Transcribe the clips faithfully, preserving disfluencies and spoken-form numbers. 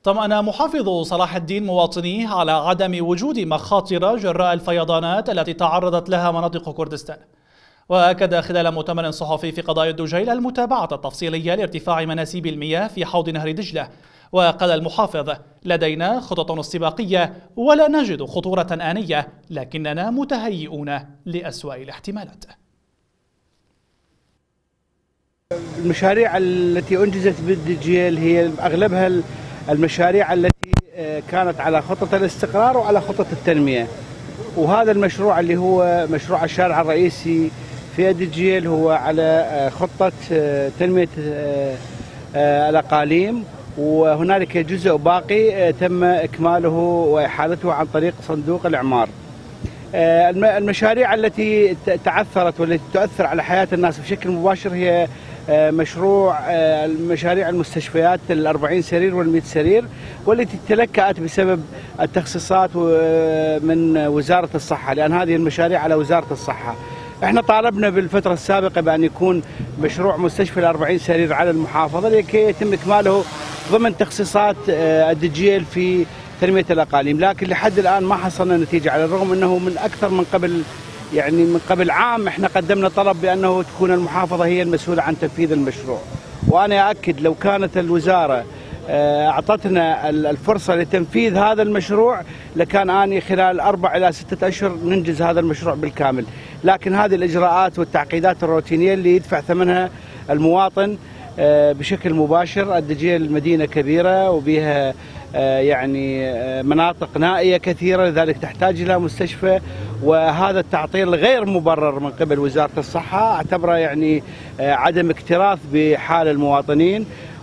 طمأن محافظ صلاح الدين مواطنيه على عدم وجود مخاطر جراء الفيضانات التي تعرضت لها مناطق كردستان. وأكد خلال مؤتمر صحفي في قضايا الدجيل المتابعة التفصيلية لارتفاع مناسيب المياه في حوض نهر دجلة. وقال المحافظ: لدينا خطط استباقية ولا نجد خطورة آنية، لكننا متهيئون لأسوأ الاحتمالات. المشاريع التي أنجزت بالدجيل هي أغلبها المشاريع التي كانت على خطة الاستقرار وعلى خطة التنمية، وهذا المشروع اللي هو مشروع الشارع الرئيسي في الدجيل هو على خطة تنمية الأقاليم، وهنالك جزء باقي تم إكماله وإحالته عن طريق صندوق الإعمار. المشاريع التي تعثرت والتي تؤثر على حياة الناس بشكل مباشر هي مشروع مشاريع المستشفيات الأربعين سرير والمئة سرير، والتي تلكأت بسبب التخصيصات من وزارة الصحة، لأن هذه المشاريع على وزارة الصحة. احنا طالبنا بالفترة السابقة بأن يكون مشروع مستشفى الأربعين سرير على المحافظة لكي يتم إكماله ضمن تخصيصات الدجيل في تنمية الأقاليم، لكن لحد الآن ما حصلنا نتيجة، على الرغم أنه من أكثر من قبل يعني من قبل عام احنا قدمنا طلب بأنه تكون المحافظة هي المسؤولة عن تنفيذ المشروع. وأنا أؤكد لو كانت الوزارة أعطتنا الفرصة لتنفيذ هذا المشروع لكان آني خلال أربع إلى ستة أشهر ننجز هذا المشروع بالكامل، لكن هذه الإجراءات والتعقيدات الروتينية اللي يدفع ثمنها المواطن بشكل مباشر. الدجيل مدينة كبيرة وبها يعني مناطق نائية كثيرة، لذلك تحتاج إلى مستشفى، وهذا التعطيل غير مبرر من قبل وزارة الصحة، اعتبره يعني عدم اكتراث بحال المواطنين.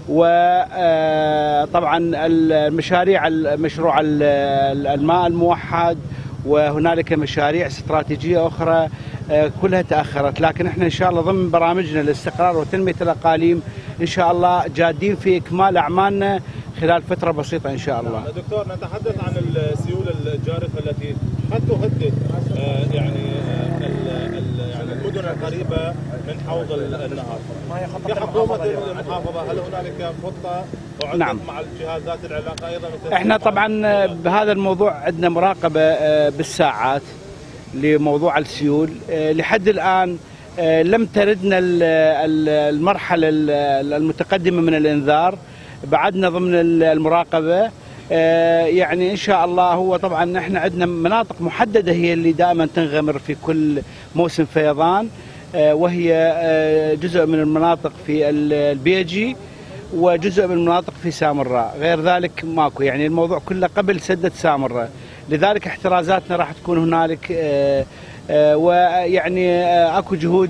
وطبعا المشاريع مشروع الماء الموحد وهنالك مشاريع استراتيجية أخرى كلها تأخرت، لكن احنا إن شاء الله ضمن برامجنا الاستقرار وتنمية الأقاليم إن شاء الله جادين في إكمال أعمالنا خلال فترة بسيطة إن شاء الله. دكتور، نتحدث عن السيول الجارفة التي قد تهدد يعني يعني المدن القريبة من حوض النهر. في حكومة المحافظة هل هنالك خطة وعدت نعم. مع الجهات العلاقة أيضا؟ احنا طبعا بهذا الموضوع عندنا مراقبة بالساعات لموضوع السيول. لحد الآن لم تردنا المرحلة المتقدمة من الإنذار، بعدنا ضمن المراقبة. يعني إن شاء الله هو طبعا احنا عندنا مناطق محددة هي اللي دائما تنغمر في كل موسم فيضان، وهي جزء من المناطق في البيجي وجزء من المناطق في سامراء، غير ذلك ماكو، يعني الموضوع كله قبل سدة سامراء، لذلك احترازاتنا راح تكون هنالك. ويعني اكو جهود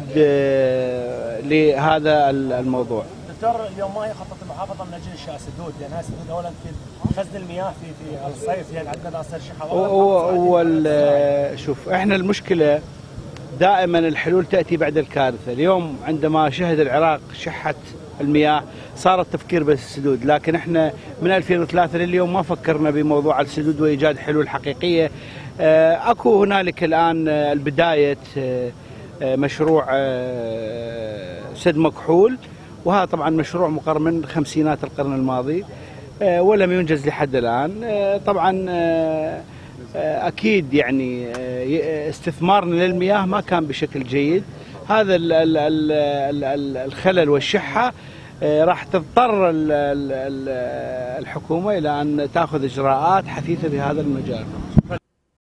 لهذا الموضوع. دكتور، اليوم ما هي خطة المحافظة من أجل إنشاء سدود؟ لأن هاي السدود أولا في خزن المياه في في الصيف، يعني عندنا ناصر شحة. هو شوف احنا المشكلة دائما الحلول تأتي بعد الكارثة. اليوم عندما شهد العراق شحة المياه صار التفكير بس السدود، لكن احنا من ألفين وثلاثة لليوم ما فكرنا بموضوع السدود وإيجاد حلول حقيقية. اكو هنالك الآن البداية مشروع سد مكحول، وهذا طبعا مشروع مقر من خمسينات القرن الماضي ولم ينجز لحد الآن. طبعا أكيد يعني استثمارنا للمياه ما كان بشكل جيد. هذا الخلل والشحة راح تضطر الحكومة إلى أن تأخذ إجراءات حثيثة بهذا المجال.